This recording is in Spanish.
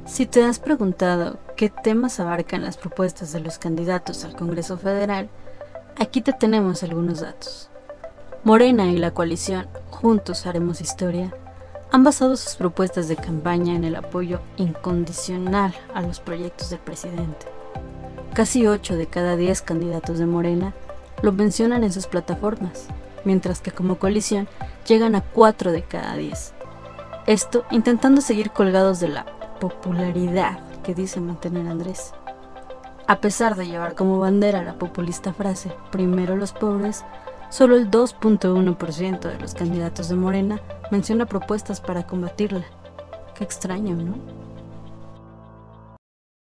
Si te has preguntado qué temas abarcan las propuestas de los candidatos al Congreso Federal, aquí te tenemos algunos datos. Morena y la coalición Juntos Haremos Historia han basado sus propuestas de campaña en el apoyo incondicional a los proyectos del presidente. Casi 8 de cada 10 candidatos de Morena lo mencionan en sus plataformas, mientras que como coalición llegan a 4 de cada 10. Esto intentando seguir colgados de la popularidad que dice mantener Andrés. A pesar de llevar como bandera la populista frase "primero los pobres", solo el 2.1% de los candidatos de Morena menciona propuestas para combatirla. Qué extraño, ¿no?